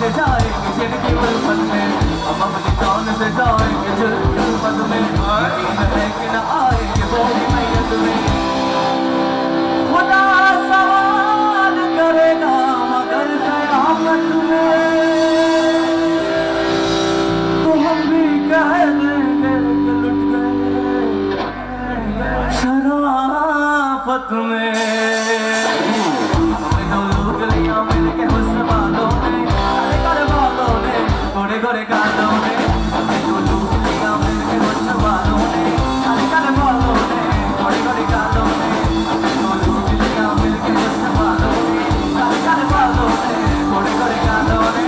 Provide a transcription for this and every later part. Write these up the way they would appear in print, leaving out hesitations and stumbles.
से जाएंगे जिनकी उल्फत में, हम अपनी जान से जाएंगे जिनकी उल्फत में, यकीन है कि न आएंगे वो भी मैयत में। खुदा सवाल करेगा मगर क़यामत में, तो हम भी कह देंगे कि लुट गए शराफत में। मिलके हुस्न वालों ने, अरे कर वालों ने, गोरे गोरे गालों ने, दो लूट लिया मिलके हुस्न वालों ने, अरे कर वालों ने, गोरे गोरे गालों ने, दो लूट लिया मिलके हुस्न वालों ने, अरे कर वालों ने, गोरे गोरे गालों ने।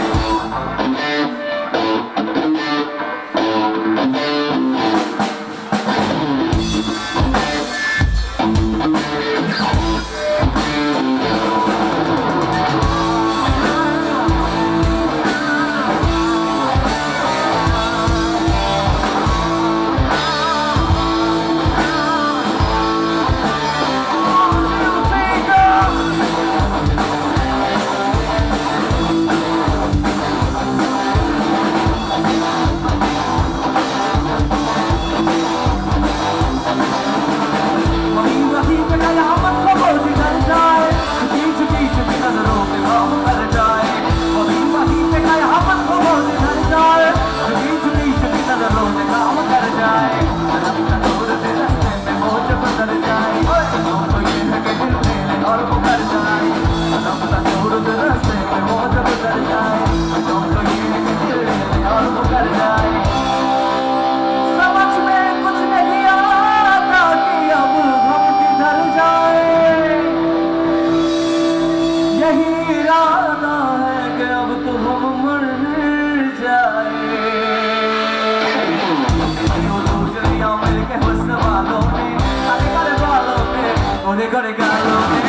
Gotta go.